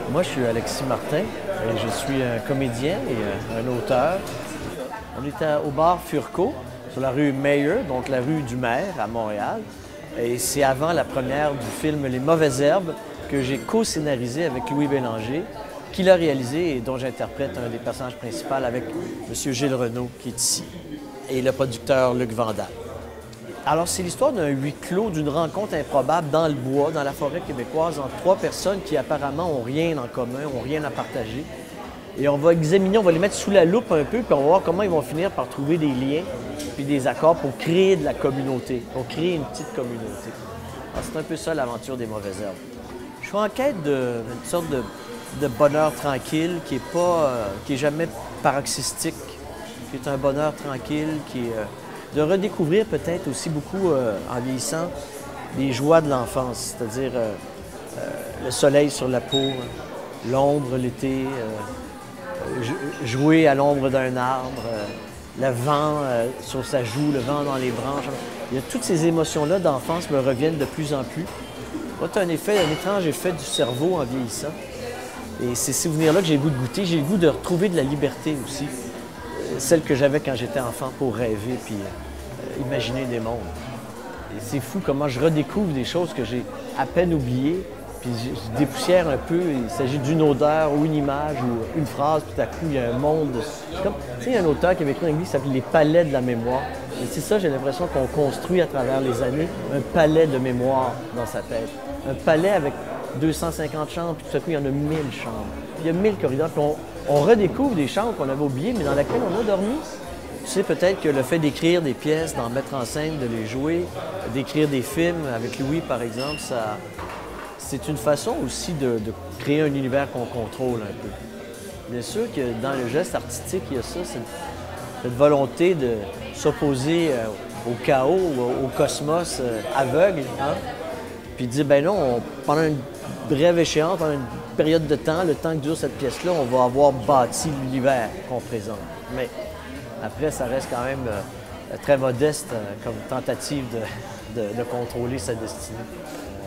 Moi, je suis Alexis Martin et je suis un comédien et un auteur. On est au bar Furco, sur la rue Mayer, donc la rue du maire à Montréal. Et c'est avant la première du film Les Mauvaises Herbes que j'ai co-scénarisé avec Louis Bélanger, qui l'a réalisé et dont j'interprète un des personnages principaux avec M. Gilles Renaud, qui est ici, et le producteur Luc Vandal. Alors, c'est l'histoire d'un huis clos, d'une rencontre improbable dans le bois, dans la forêt québécoise, entre trois personnes qui apparemment n'ont rien en commun, n'ont rien à partager. Et on va examiner, on va les mettre sous la loupe un peu, puis on va voir comment ils vont finir par trouver des liens puis des accords pour créer de la communauté, pour créer une petite communauté. Alors, c'est un peu ça l'aventure des Mauvaises Herbes. Je suis en quête d'une sorte de bonheur tranquille qui est jamais paroxystique, qui est un bonheur tranquille, qui est de redécouvrir peut-être aussi beaucoup, en vieillissant, les joies de l'enfance, c'est-à-dire le soleil sur la peau, l'ombre l'été, jouer à l'ombre d'un arbre, le vent sur sa joue, le vent dans les branches. Il y a toutes ces émotions-là d'enfance me reviennent de plus en plus. Moi, tu as un étrange effet du cerveau en vieillissant. Et ces souvenirs-là que j'ai le goût de goûter, j'ai le goût de retrouver de la liberté aussi. Celle que j'avais quand j'étais enfant pour rêver puis imaginer des mondes. Et c'est fou comment je redécouvre des choses que j'ai à peine oubliées, puis je dépoussière un peu. Il s'agit d'une odeur ou une image ou une phrase, puis tout à coup, il y a un monde. Comme, tu sais, il y a un auteur qui avait écrit un livre qui s'appelle Les palais de la mémoire. Et c'est ça, j'ai l'impression qu'on construit à travers les années un palais de mémoire dans sa tête. Un palais avec 250 chambres, puis tout à coup, il y en a 1000 chambres. Puis il y a 1000 corridors, puis on redécouvre des chambres qu'on avait oubliées, mais dans lesquelles on a dormi. Tu sais, peut-être que le fait d'écrire des pièces, d'en mettre en scène, de les jouer, d'écrire des films avec Louis, par exemple, c'est une façon aussi de créer un univers qu'on contrôle un peu. Bien sûr que dans le geste artistique, il y a ça, cette volonté de s'opposer au chaos, au cosmos aveugle, hein? Puis de dire, ben non, pendant une brève échéance, pendant une période de temps, le temps que dure cette pièce-là, on va avoir bâti l'univers qu'on présente. Mais après, ça reste quand même très modeste comme tentative de contrôler sa destinée.